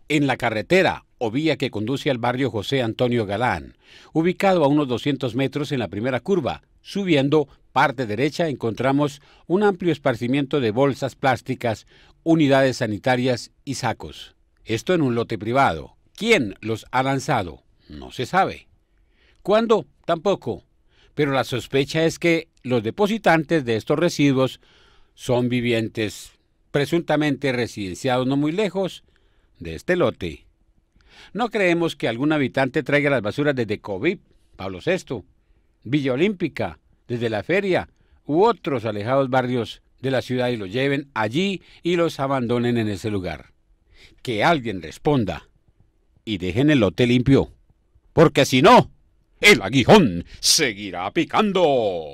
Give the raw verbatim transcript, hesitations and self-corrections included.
En la carretera o vía que conduce al barrio José Antonio Galán, ubicado a unos doscientos metros en la primera curva, subiendo parte derecha encontramos un amplio esparcimiento de bolsas plásticas, unidades sanitarias y sacos. Esto en un lote privado. ¿Quién los ha lanzado? No se sabe. ¿Cuándo? Tampoco. Pero la sospecha es que los depositantes de estos residuos son vivientes presuntamente residenciados no muy lejos de este lote. No creemos que algún habitante traiga las basuras desde Covip, Pablo sexto, Villa Olímpica, desde la feria u otros alejados barrios de la ciudad y los lleven allí y los abandonen en ese lugar. Que alguien responda y dejen el lote limpio, porque si no, el aguijón seguirá picando.